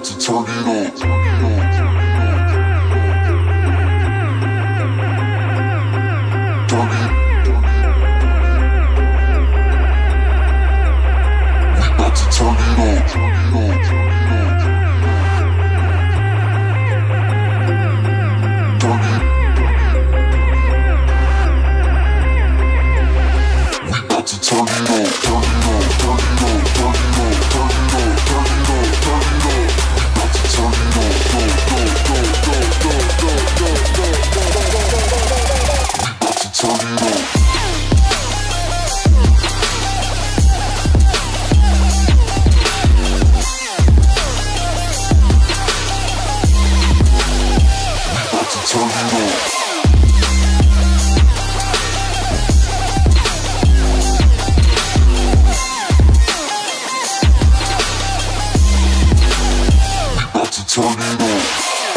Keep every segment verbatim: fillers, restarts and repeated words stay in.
about to turn it on. Turn it. We about to turn it on. Turn it on. Turn it. We about to turn it on. Turn it on. Turn it on. Turn it on. Turn it on. Turn it on. Turn it on. We about to turn it on. Go, go, go, go, go, go, go, go, go, go. We about to turn it on. Turn it on. We about to turn it on.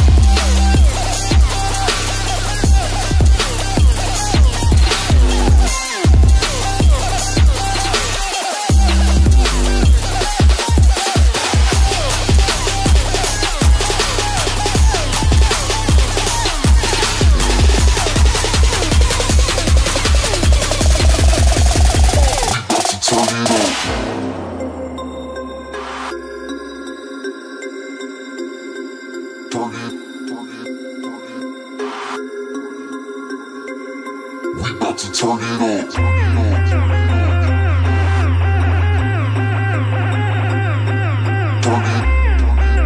Turn it, turn it, turn it. We about to turn it on. Turn it on. Turn it, turn it.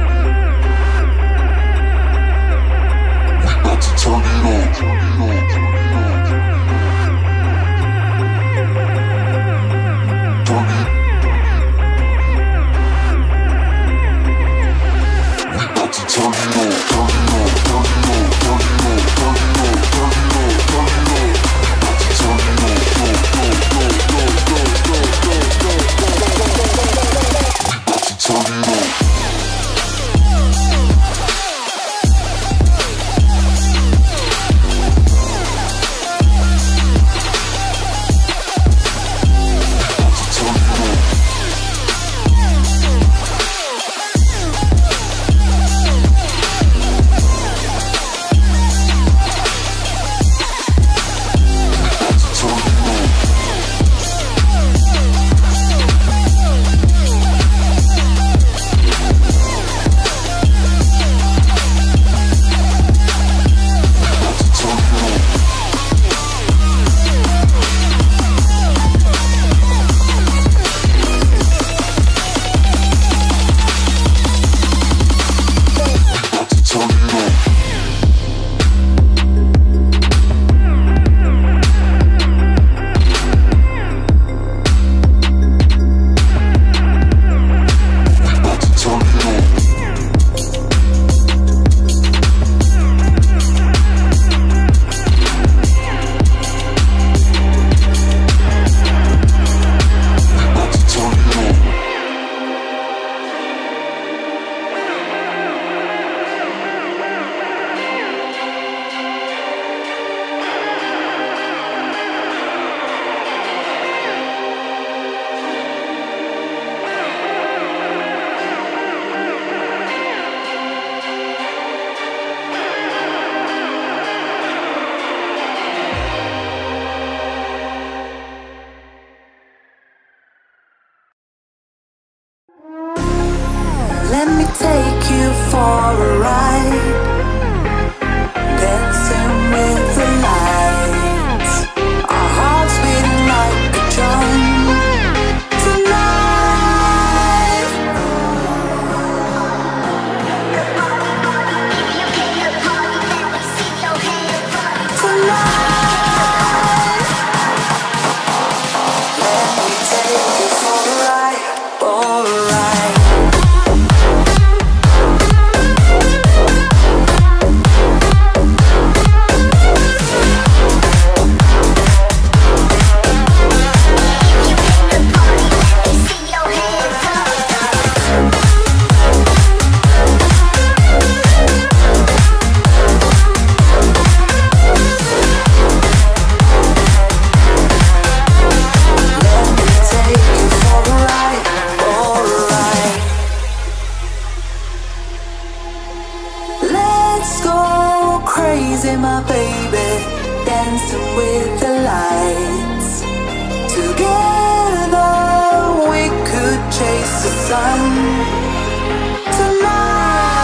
We about to turn it on. Turn it on. Turn it. sun tonight.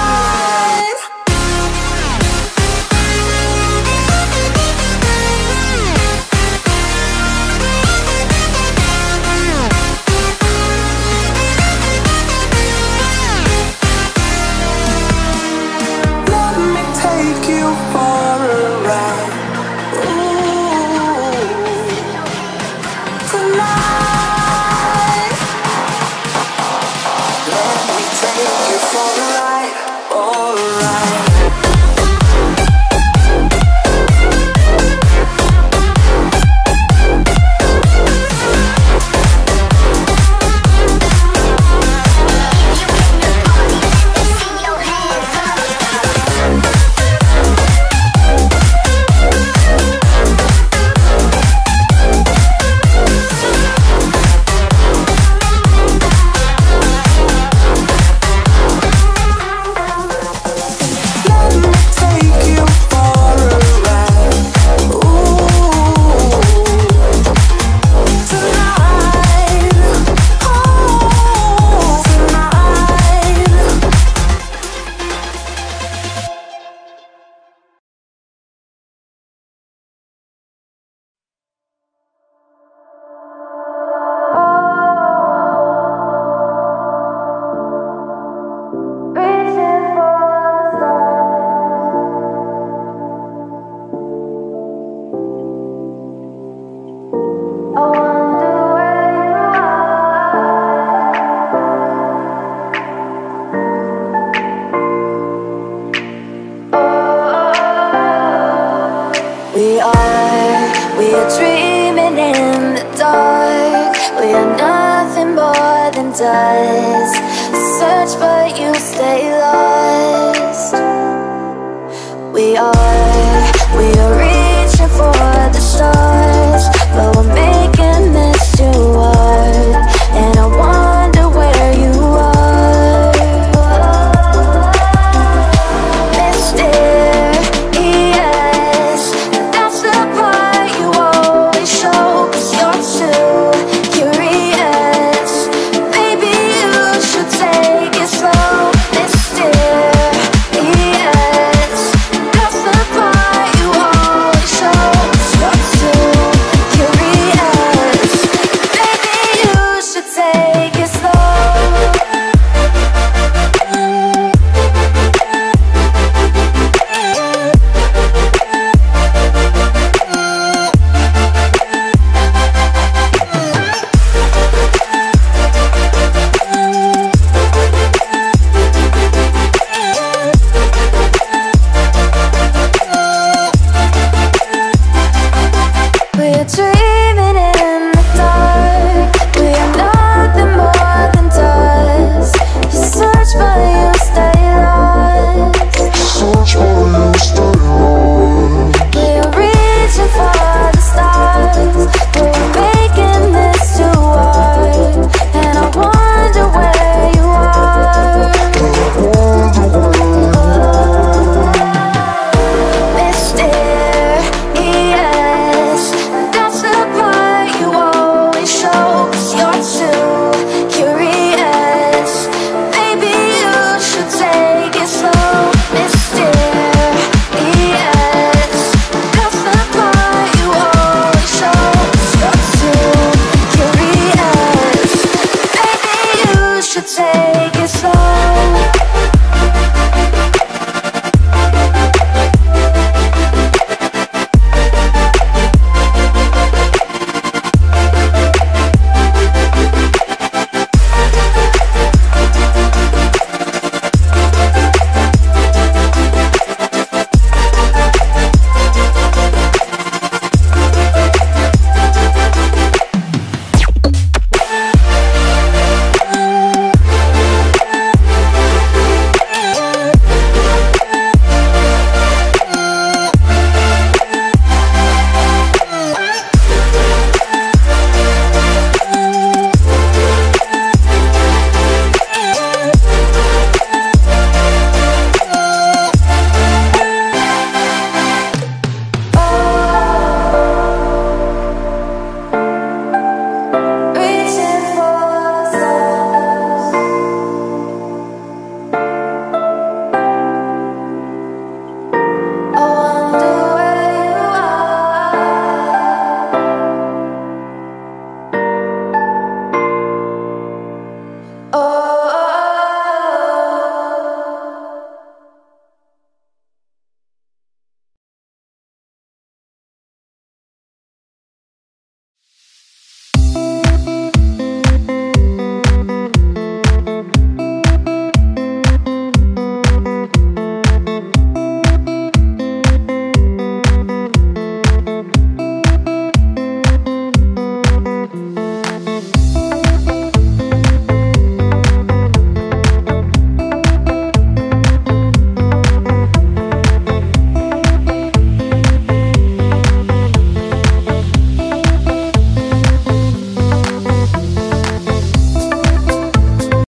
Let me take you for a ride. Ooh, tonight. Let me take you for a ride. Alright. We are, we are dreaming in the dark. We are nothing more than dust. Search but you stay lost. We are, we are reaching for the stars, but we're making this too hard. And I wonder where you are, mysterious. That's the part you always show, 'cause you're too curious. Maybe you should take it slow, mysterious. That's the part you always show, 'cause you're too curious. Maybe you should take it slow. We're dreaming in the dark. We are nothing more than dust. You search but you stay lost. Search for you, stay on. We are reaching for the stars, but we're making this too hard. And I wonder where you are, mysterious. That's the part you always show, 'cause you're too curious. Maybe you should take it slow, mysterious. That's the part you always show, 'cause you're too curious. Maybe you should take